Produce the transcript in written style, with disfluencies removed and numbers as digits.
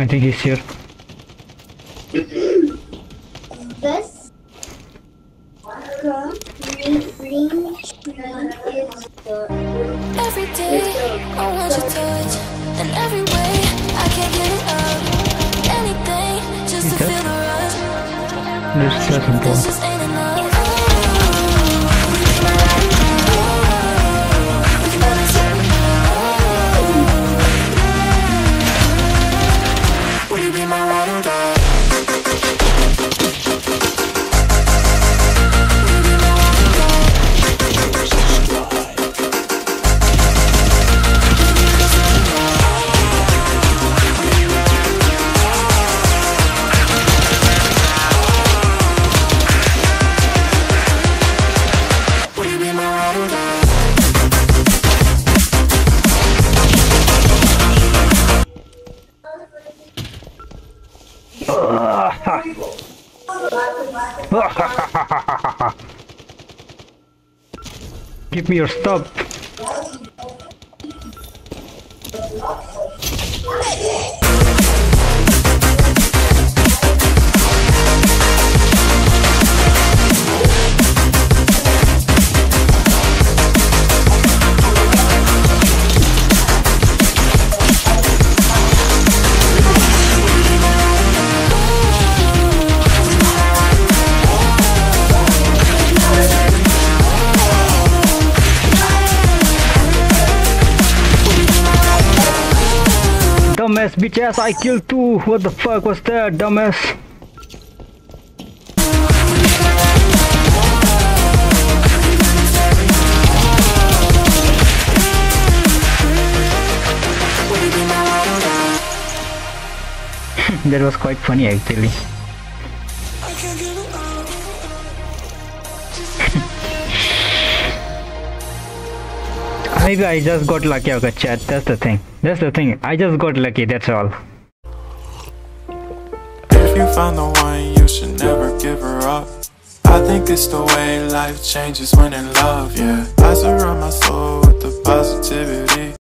I think he's here. This every day I want your touch, and every way I can't get it up. Anything just to feel the rush. This just ain't enough. Will you be my ride or die? Give me your stuff. Dumbass bitch ass, I killed two. What the fuck was that, dumbass? That was quite funny actually. Maybe I just got lucky, okay, chat. That's the thing. That's the thing. I just got lucky, that's all. If you found the one, you should never give her up. I think it's the way life changes when in love, yeah. I surround my soul with the positivity.